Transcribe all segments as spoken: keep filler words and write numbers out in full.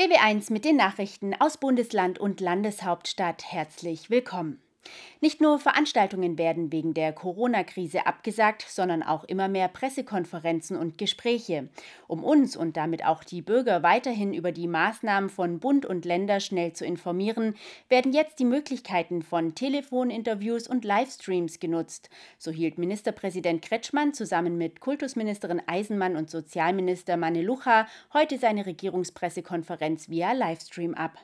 B W eins mit den Nachrichten aus Bundesland und Landeshauptstadt. Herzlich willkommen. Nicht nur Veranstaltungen werden wegen der Corona-Krise abgesagt, sondern auch immer mehr Pressekonferenzen und Gespräche. Um uns und damit auch die Bürger weiterhin über die Maßnahmen von Bund und Länder schnell zu informieren, werden jetzt die Möglichkeiten von Telefoninterviews und Livestreams genutzt. So hielt Ministerpräsident Kretschmann zusammen mit Kultusministerin Eisenmann und Sozialminister Manelucha heute seine Regierungspressekonferenz via Livestream ab.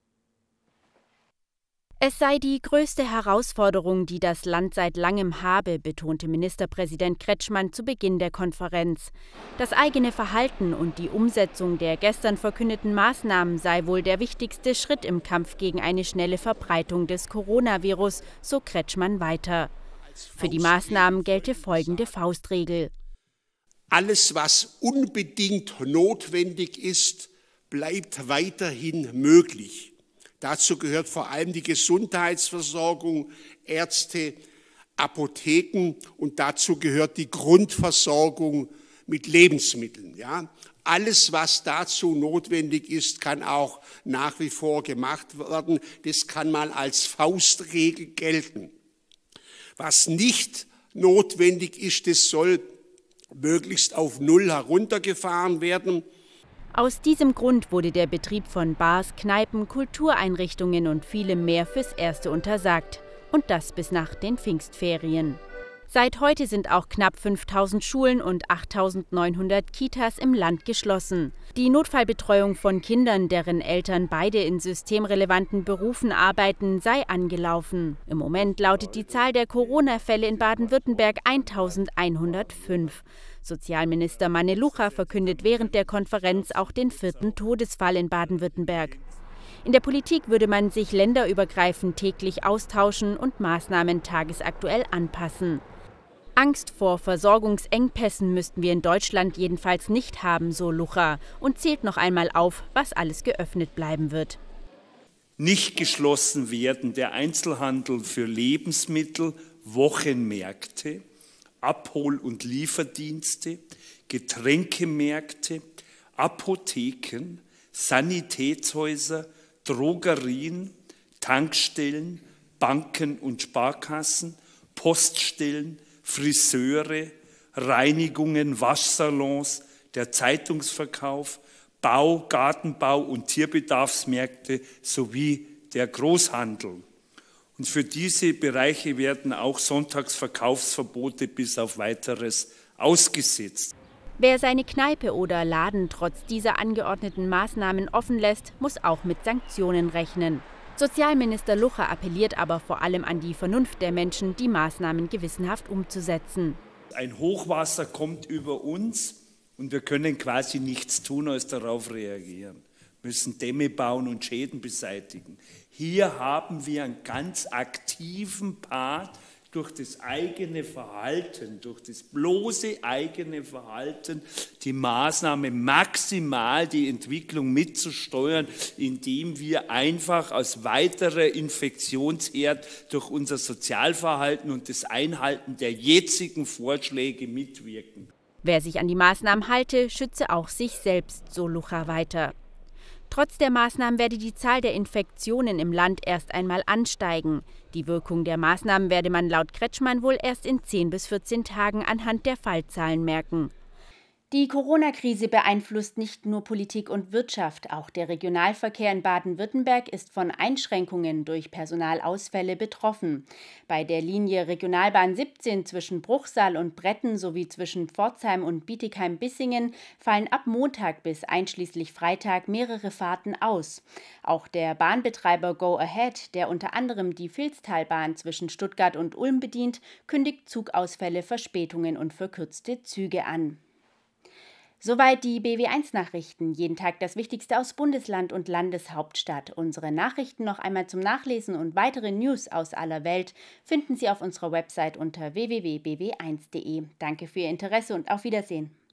Es sei die größte Herausforderung, die das Land seit langem habe, betonte Ministerpräsident Kretschmann zu Beginn der Konferenz. Das eigene Verhalten und die Umsetzung der gestern verkündeten Maßnahmen sei wohl der wichtigste Schritt im Kampf gegen eine schnelle Verbreitung des Coronavirus, so Kretschmann weiter. Für die Maßnahmen gelte folgende Faustregel. Alles, was unbedingt notwendig ist, bleibt weiterhin möglich. Dazu gehört vor allem die Gesundheitsversorgung, Ärzte, Apotheken und dazu gehört die Grundversorgung mit Lebensmitteln. Ja. Alles, was dazu notwendig ist, kann auch nach wie vor gemacht werden. Das kann mal als Faustregel gelten. Was nicht notwendig ist, das soll möglichst auf Null heruntergefahren werden. Aus diesem Grund wurde der Betrieb von Bars, Kneipen, Kultureinrichtungen und vielem mehr fürs Erste untersagt. Und das bis nach den Pfingstferien. Seit heute sind auch knapp fünftausend Schulen und achttausendneunhundert Kitas im Land geschlossen. Die Notfallbetreuung von Kindern, deren Eltern beide in systemrelevanten Berufen arbeiten, sei angelaufen. Im Moment lautet die Zahl der Corona-Fälle in Baden-Württemberg eintausendeinhundertfünf. Sozialminister Manelucha verkündet während der Konferenz auch den vierten Todesfall in Baden-Württemberg. In der Politik würde man sich länderübergreifend täglich austauschen und Maßnahmen tagesaktuell anpassen. Angst vor Versorgungsengpässen müssten wir in Deutschland jedenfalls nicht haben, so Lucha, und zählt noch einmal auf, was alles geöffnet bleiben wird. Nicht geschlossen werden der Einzelhandel für Lebensmittel, Wochenmärkte, Abhol- und Lieferdienste, Getränkemärkte, Apotheken, Sanitätshäuser, Drogerien, Tankstellen, Banken und Sparkassen, Poststellen, Friseure, Reinigungen, Waschsalons, der Zeitungsverkauf, Bau, Gartenbau und Tierbedarfsmärkte sowie der Großhandel. Und für diese Bereiche werden auch Sonntagsverkaufsverbote bis auf Weiteres ausgesetzt. Wer seine Kneipe oder Laden trotz dieser angeordneten Maßnahmen offen lässt, muss auch mit Sanktionen rechnen. Sozialminister Lucha appelliert aber vor allem an die Vernunft der Menschen, die Maßnahmen gewissenhaft umzusetzen. Ein Hochwasser kommt über uns und wir können quasi nichts tun, als darauf reagieren. Wir müssen Dämme bauen und Schäden beseitigen. Hier haben wir einen ganz aktiven Part durch das eigene Verhalten, durch das bloße eigene Verhalten, die Maßnahme maximal die Entwicklung mitzusteuern, indem wir einfach als weiterer Infektionsherd durch unser Sozialverhalten und das Einhalten der jetzigen Vorschläge mitwirken. Wer sich an die Maßnahmen halte, schütze auch sich selbst, so Lucha weiter. Trotz der Maßnahmen werde die Zahl der Infektionen im Land erst einmal ansteigen. Die Wirkung der Maßnahmen werde man laut Kretschmann wohl erst in zehn bis vierzehn Tagen anhand der Fallzahlen merken. Die Corona-Krise beeinflusst nicht nur Politik und Wirtschaft. Auch der Regionalverkehr in Baden-Württemberg ist von Einschränkungen durch Personalausfälle betroffen. Bei der Linie Regionalbahn siebzehn zwischen Bruchsal und Bretten sowie zwischen Pforzheim und Bietigheim-Bissingen fallen ab Montag bis einschließlich Freitag mehrere Fahrten aus. Auch der Bahnbetreiber Go Ahead, der unter anderem die Vilstalbahn zwischen Stuttgart und Ulm bedient, kündigt Zugausfälle, Verspätungen und verkürzte Züge an. Soweit die B W eins Nachrichten. Jeden Tag das Wichtigste aus Bundesland und Landeshauptstadt. Unsere Nachrichten noch einmal zum Nachlesen und weitere News aus aller Welt finden Sie auf unserer Website unter w w w punkt b w eins punkt de. Danke für Ihr Interesse und auf Wiedersehen.